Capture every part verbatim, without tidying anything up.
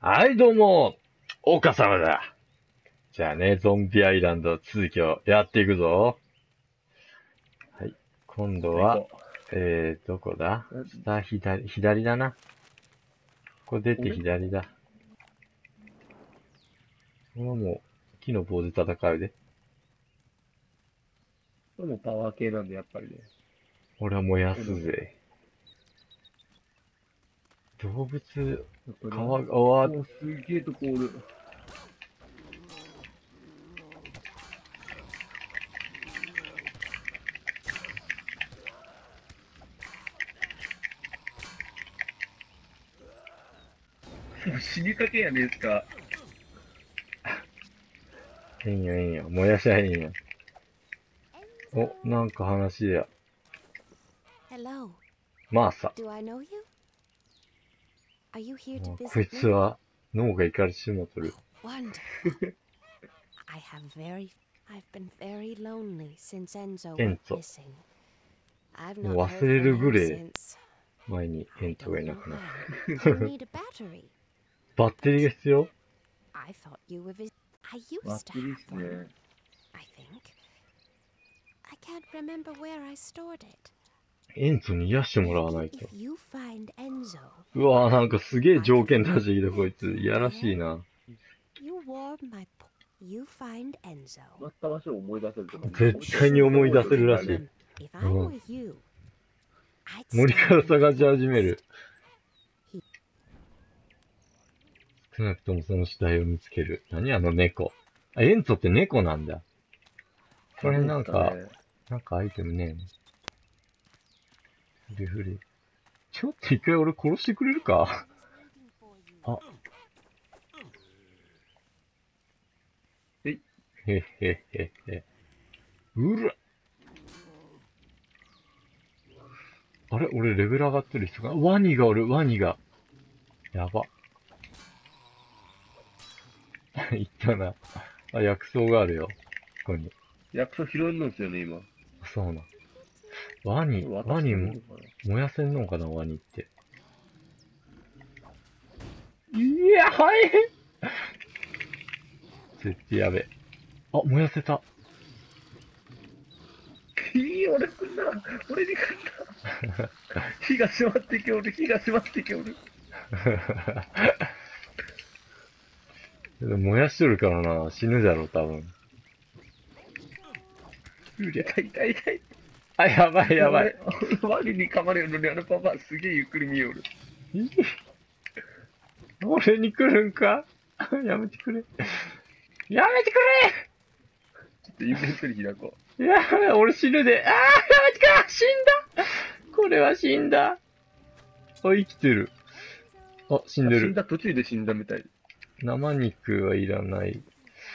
はい、どうも、岡様だ。じゃあね、ゾンビアイランド続きをやっていくぞ。はい、今度は、えー、どこだ？下左、左だな。ここ出て左だ。これはもう、木の棒で戦うで。 これもパワー系なんで、やっぱりね。 俺は燃やすぜ。動物、川が、わもうすげえとこおる。もう死にかけやねえすか。 ええんよええんよ。燃やしゃええんよ。お、なんか話や。マーサ。こいつは脳がいかれてしもとる。エンゾ。もう忘れるぐらい前にエンゾがいなくなった。バッテリーが必要？ バッテリーっすね。 エンゾに癒してもらわないと。うわぁ、なんかすげえ条件出してきたこいつ。いやらしいな。 まった場所を思い出せるとか。 絶対に思い出せるらしい。うん、森から探し始める。少なくともその死体を見つける。何あの猫。あ、エンゾって猫なんだ。これなんか、なんかアイテムね。ふりふり。ちょっと一回俺殺してくれるか？あ。 へへへへへ。うら。あれ俺レベル上がってる人が、ワニがおる、ワニが。やば。いったな。あ、薬草があるよ。ここに。 薬草拾えるんですよね、今。 そうな。ワニ、ワニも、燃やせんのかな、ワニって。いや、はい。絶対やべ。あ、燃やせた。 いい、俺来んな。俺に来んな。火が閉まってきおる、火が閉まってきおる。 燃やしとるからな、死ぬだろ、多分。 痛い痛い痛い。 あ、やばいやばい。 ワニに噛まれるのにあのパパすげえゆっくり見よる。 俺に来るんか？やめてくれ。やめてくれ！ ちょっとインベントリ開こう。いやばい、俺死ぬで。ああ、やめてくれ！死んだ！これは死んだ。あ、生きてる。あ、死んでる。 死んだ途中で死んだみたい。 生肉はいらない。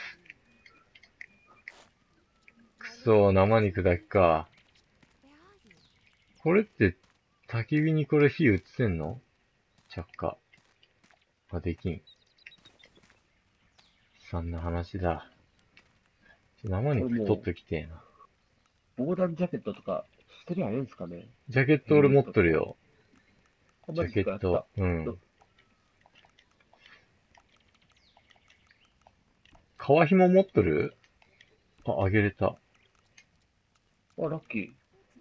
くそ、生肉だけか。これって、焚き火にこれ火移せんの？着火。あ、できん。そんな話だ。生肉取っときてえな。 防弾ジャケットとか、してりゃええんすかね？ ジャケット俺持っとるよ。ジャケット。うん。革紐持っとる？あ、あげれた。あ、 ラッキー。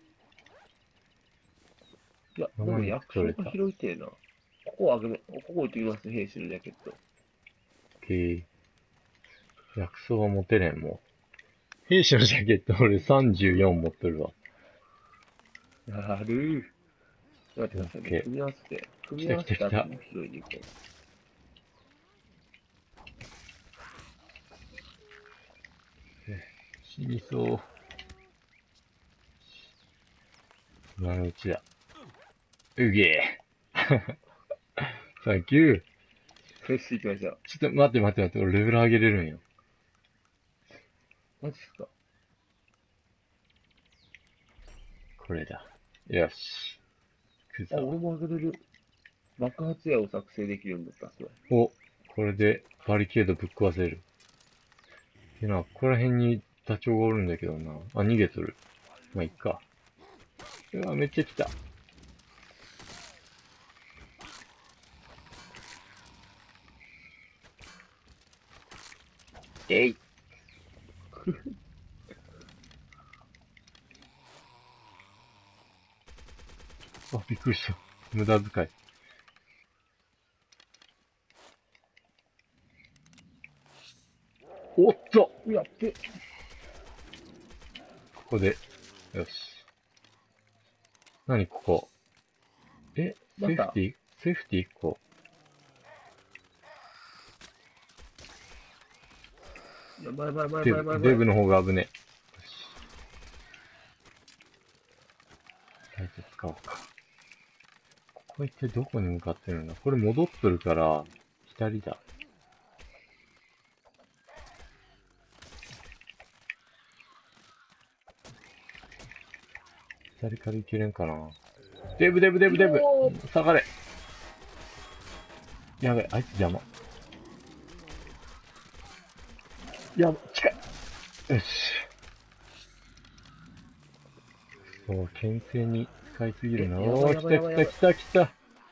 いや、でも薬草が拾いてえな。ここあげめ、ここ置いてみます、兵士のジャケット。 オッケー。薬草は持てれんもん。兵士のジャケット俺さんじゅうよん持っとるわ。 やるー。待ってくださいね。組み合わせて。組み合わせて後も拾いに行こう。 死にそう。今のうちだ。うげー。サンキュー。 フレッシュ行きましょう。 ちょっと待って待って待って、俺レベル上げれるんよ。 マジっすか？ これだ。よし。 あ、俺も上げれる。爆発矢を作成できるんだった、それ。 お、これでバリケードぶっ壊せる。てな、ここら辺にダチョウがおるんだけどな。あ、逃げとる。まあ、いっか。うわ、めっちゃ来た。 えい。 あ、びっくりした。無駄遣い。おっとやって。 ここで、よし。何ここ。え、セーフティーセーフティーいっこ。 やばいやばいやばいデやばいやばい。 ブ、デブの方が危ねえ。よし。ライト使おうか。ここ一体どこに向かってるんだ？これ戻っとるから、左だ。左から行けるんかな？デブデブデブデブ下がれ。やべ、あいつ邪魔。やば、近い。よし。そう、牽制に使いすぎるな。おー、来た来た来た来た。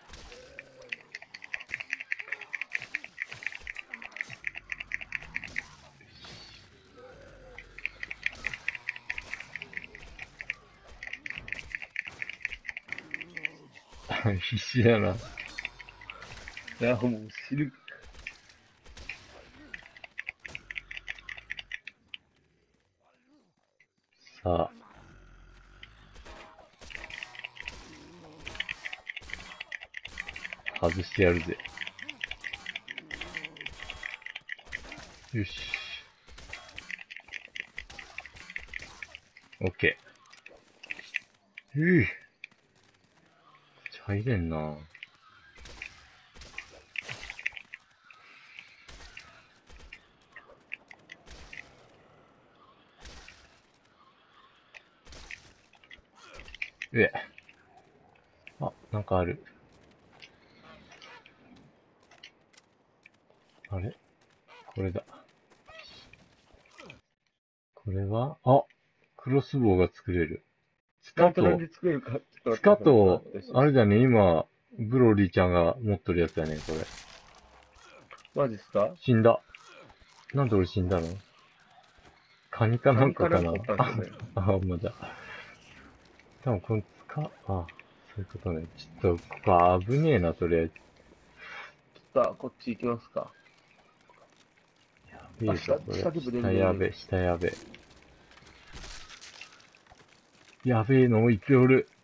必死だな。 いや、もう死ぬ。 さあ。外してやるぜ。よし。オッケー。うぅ。入れんな。うえ。あ、なんかある。あれ？これだ。これは、あ、クロスボウが作れる。スカと、スカと、あれだね、今、ブロリーちゃんが持っとるやつだね、これ。 マジっすか？ 死んだ。なんで俺死んだの？カニかなんかかな？あ、まだ。多分このスカ、あ、そういうことね。ちょっと、ここ危ねえな、とりあえず。 ちょっと、こっち行きますか。 やべえぞ、これ。下やべえ、下やべえ。やべえのいっぺんおる。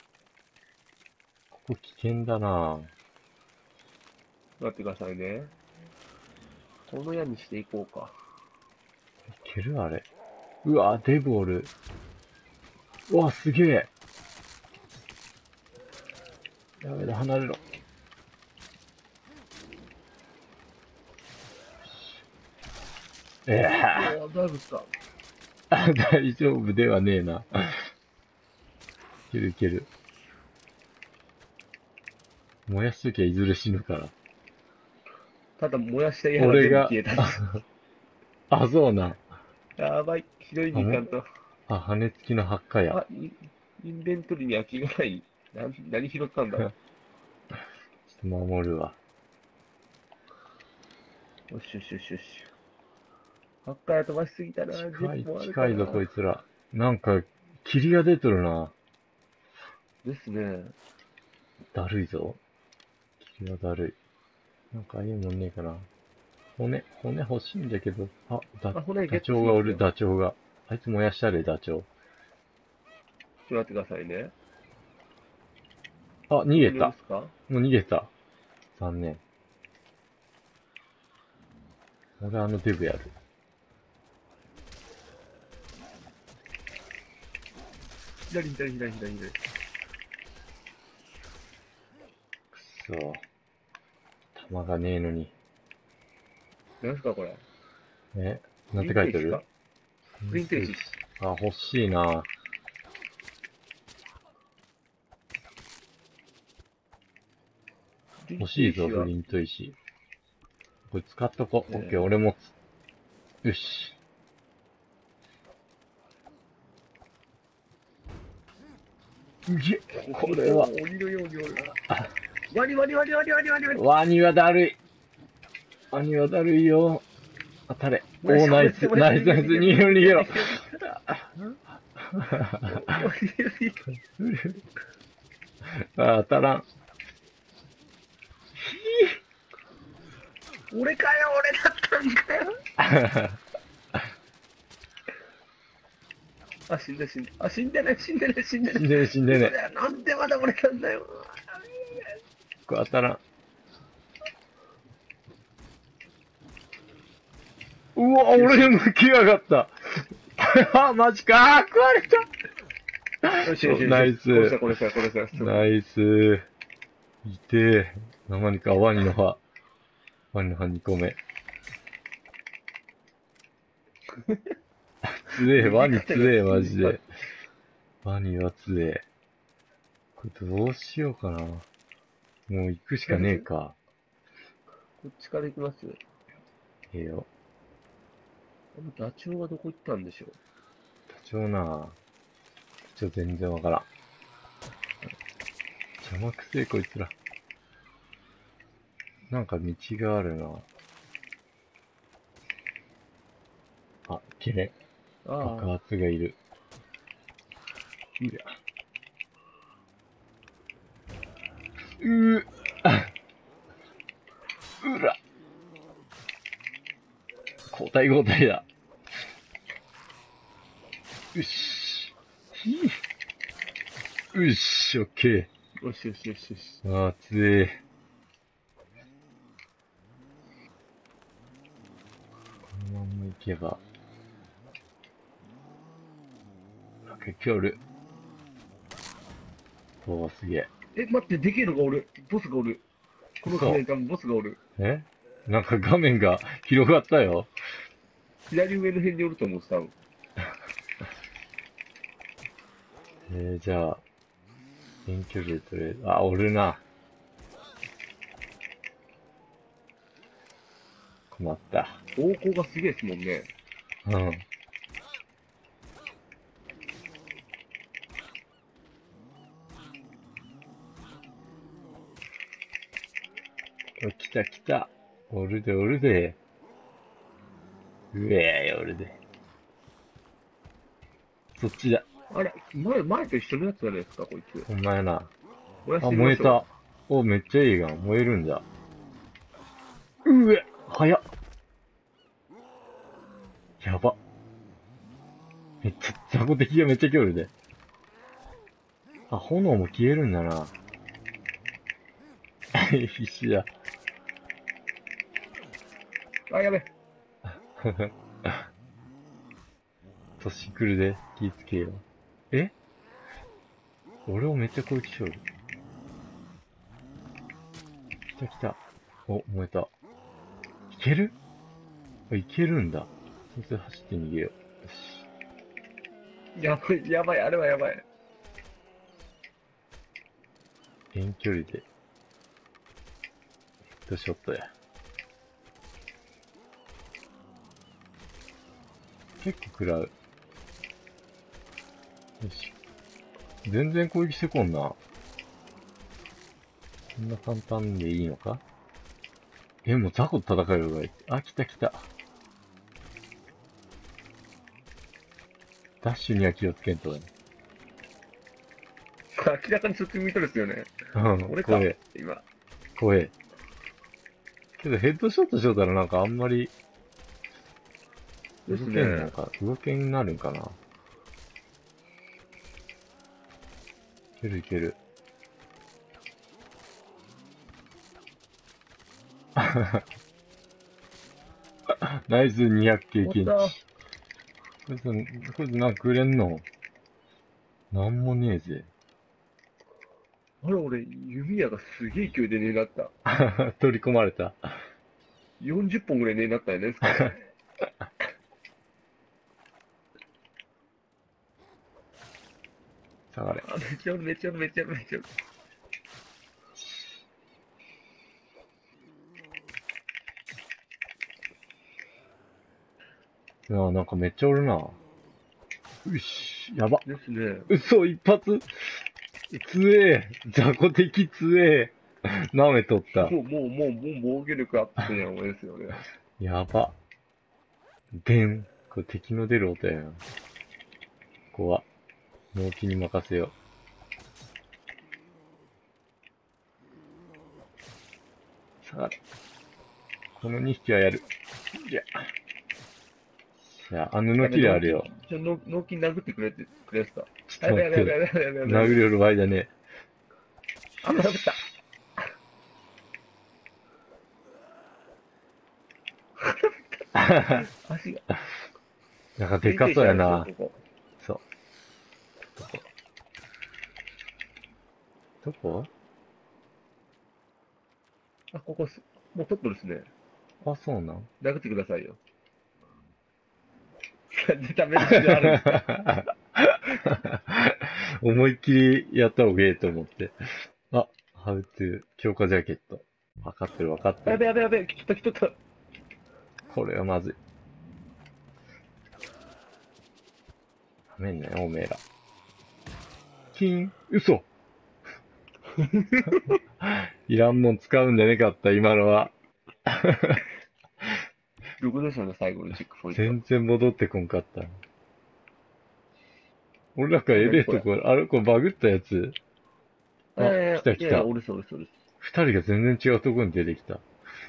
ここ危険だな。 待ってくださいね。この矢にしていこうか。 いけるあれ。うわ、デブおる。うわ、すげえ。やべえ、離れろ。ええー。大丈夫ですか？ 大丈夫ではねえな。いけるいける。燃やしときゃいずれ死ぬから。 ただ燃やした矢が全部消えたんです。 あ、そうな。 やばい。拾いに行かんと。 あ、羽根付きのハッカや。 あ、インベントリーに空きがない。な何拾ったんだろう。 ちょっと守るわ。 よしよしよしよし。ハッカや飛ばしすぎたな。 近い、近いぞ、こいつら。なんか、霧が出とるな。 ですね。 だるいぞ。霧がだるい。なんかああいうもんねえかな。骨、骨欲しいんだけど。あ、だ、 あ骨ダチョウがおる、ダチョウが。あいつ燃やしたれ、ダチョウ。 ちょっと待ってくださいね。 あ、逃げた。もう逃げた。残念。俺あのデブやる。 左左左左左。くそ。弾がねえのに。 何すかこれ。 え、なんて書いてる？ プリン停止。 あ、欲しいな。欲しいぞ、プリント石。これ使っとこ。オッケー、俺持つ。よし。うげ、これは。 ワニワニワニワニワニワニワニ。 ワニはだるい。ワニはだるいよ。 当たれ。おー、ナイス、ナイス、ナイス、逃げろ、逃げろ。あ、当たらん。 俺かよ、俺だったんかよ。あ、死んで死んで。あ、死んでない、死んでない、死んでない。 死んでね、死んでね。 なんでまだ俺なんだよ。 これ当たらん。うわ、俺で向きやがった。あ、マジか。あー、食われた。 よしよしよし。 ナイス。 これさ、これさ、これさ。 ナイス。いてえ。何かワニの歯。ワニの歯にこめ。つえ、ワニつえ、マジで。ワニはつえ。これどうしようかな。もう行くしかねえか。 こっちから行きますよ。 ええよ。 あのダチョウはどこ行ったんでしょう。 ダチョウなちょっと全然わからん。邪魔くせえ、こいつら。なんか道があるな。あ、きれい。爆ああ。 発がいる。うや。うー。うら。交代交代だ。よし。ひぃ。よし、オッケよしよしよしよし。 ー。あー、つえ。このまんま行けば。あ、結局おる。おー、すげえ。 え、待って、でけえのがおる。ボスがおる。この画面多分ボスがおる。 えなんか画面が広がったよ。 左上の辺におると思う、多分。 えー、じゃあ、遠距離でとりあえず、あ、おるな。困った。 方向がすげえですもんね。 うん。お、来た来た。おるでおるで。うえー、おるで。そっちだ。 あれ、前、前と一緒のやつじゃないですか、こいつ。 ほんまやな。あ、 燃やしてみ燃えましょう。 た。お、めっちゃいいがん。燃えるんだ。うえ、早っ。やば。めっちゃ、雑魚敵がめっちゃ来るで。あ、炎も消えるんだな。必死だ。 あ、やべ。 年来るで。気ぃつけよ。え俺をめっちゃ攻撃しよる。来た来た。お、燃えた。いけるあ、いけるんだ。そして走って逃げよう。よし。 やばい、やばい、あれはやばい。 遠距離で。ヘッドショットや。結構食らう。よし。全然攻撃してこんな。こんな簡単でいいのかえ、もう雑魚と戦えるがいい。あ、来た来た。ダッシュには気をつけんとね。 明らかにそっち向いとるっすよね。 うん、 俺か怖え。 今。 怖え。けどヘッドショットしようたらなんかあんまり、動ですけんのね。 か、動けになるんかな。いけるいける。ナイスにひゃく経験値。 終わっこいつ、こいつなんかくれんのなんもねえぜ。 あれ、俺、弓矢がすげえ勢いでねなった。 取り込まれた。 よんじゅっぽんぐらいねなったよね、ですかね。 下がれ。 あ、めっちゃおる、めっちゃおる、めっちゃおる、めっちゃおる。 いや、なんかめっちゃおるな。うし、やば。 ですね。 嘘、一発つえ雑魚敵つえ舐めとった。 もう、もう、もう、もう防御力アップやん、ですよね。 やば。 でん。これ敵の出る音やな。ここは、納期に任せよう。下がる。このにひきはやる。いや。じゃあ、あ、布切れあるよ。 ちょ、の納金殴ってくれって、くれやすか。 ちょっと待って。 やべやべやべやべやべやべ殴れる場合だね。 あ、殴った。足が。 なんかでかそうやな。 ここそう。どこどこあ、ここす、もうトップですね。 あ、そうなん殴ってくださいよ。ダメ出しあるんですか思いっきりやった方がいいと思って。あ、ハウトゥー、強化ジャケット。わかってるわかってやべる。 やべやべ、来た来た来た。 これはまずい。ダメんなよ、おめえら。キーン、嘘いらんもん使うんじゃねかった、今のは。 どこでしょうね、最後のチェックポイント。 全然戻ってこんかった。俺なんかエレとこ、あれこれバグったやつあ、 えー、 来た来たいや、俺そう俺そうです。 二人が全然違うところに出てきた。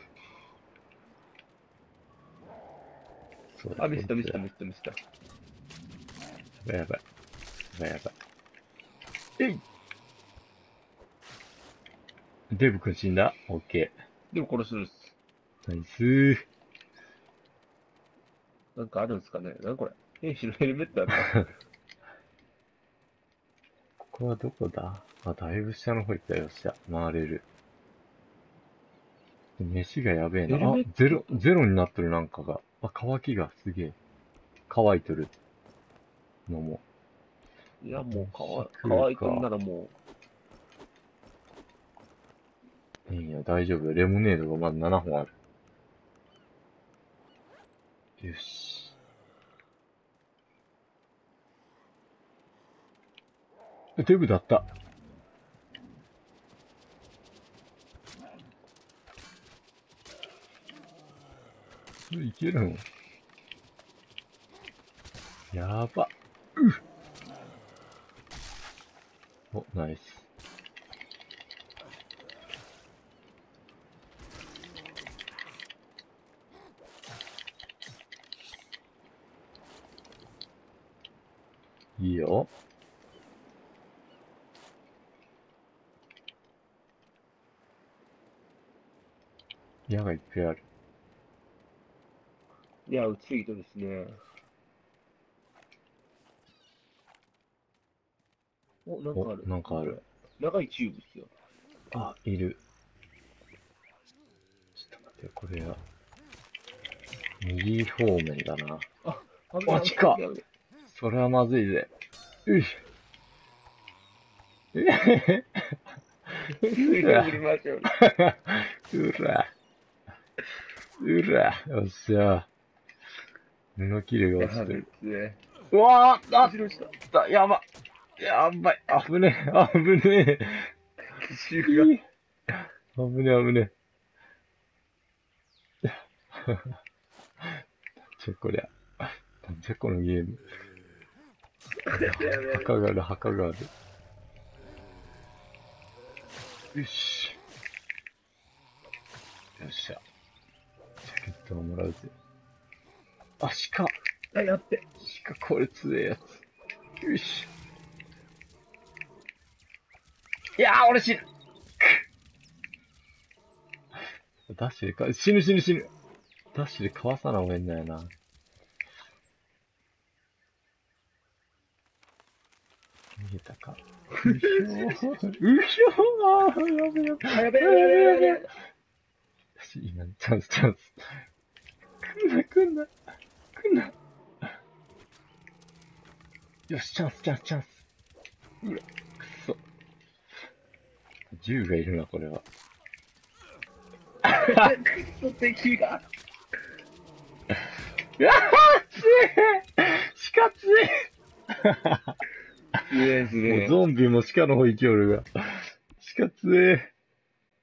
そうだあ、ミスったミスったミスったミスった。 やばいやばい。やばいやばい。えいデブ君死んだオッケでも殺すんです。 ー。ナイスー。 なんかあるんですかね。なんこれ。兵士のヘルメットやった。 ここはどこだあ、だいぶ下の方行ったよっしゃ。回れる。飯がやべえな。あ、ゼロ、ゼロになってるなんかが。あ、乾きがすげえ。乾いとる。のも。 いや、もう乾食うか乾いとんならもいいよ、大丈夫。レモネードがまだななほんある。よし。デブだった。いけるのやば。うお、ナイス。いいよ。矢がいっぱいある。 う。いや、うちいとですね。お、なんかある。 お、なんかある。 長いチューブっすよ。 あ、いる。ちょっと待って、これは。右方面だな。 あ、 あっちかそれはまずいぜ。うい。えへへ。 水道振りましょう。 うら。うら。よっしゃ。布切れが落ちてる。うわーあったやば。やばい。危ねえ。危ねえ。 奇襲が。 危ねえ、危ねえ。ちょ、こりゃ。なんじゃこのゲーム。墓がある、墓がある。よし。よっしゃ。ジャケットをもらうぜ。あ、鹿。 あ、やって。 鹿、これ強えやつ。よし。いやー、俺死ぬ。ダッシュでか、死ぬ死ぬ死ぬ。ダッシュでかわさな方がいいんだよな。逃げたか。うひょー。うひょー。あー、やべやべ。 あ、やべやべやべやべやべ。 今、チャンスチャンス。来んな来んな。来んな。よし、チャンスチャンスチャンス。うわ、くっそ。銃がいるな、これは。 くそ敵が。 うわー強え鹿強え強えですね。 もうゾンビも鹿の方行きよるが。鹿強え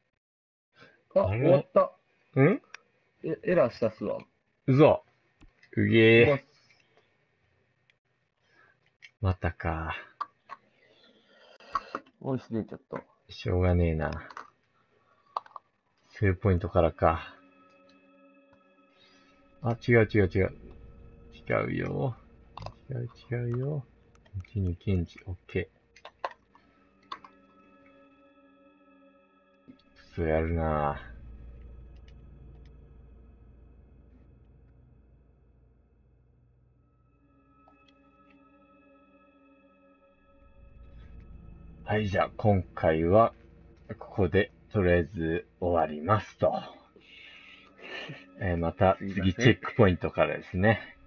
あ、終わった。 んえ、エラーしたっすわ。 うそ。 くげえ。またか。 おいしね、ちょっと。 しょうがねえな。セーブポイントからか。あ、違う違う違う。違うよ。違う違うよ。いちに検知、オッケー。そうやるなぁ。はい、じゃあ今回はここでとりあえず終わりますと。えー、また次チェックポイントからですね。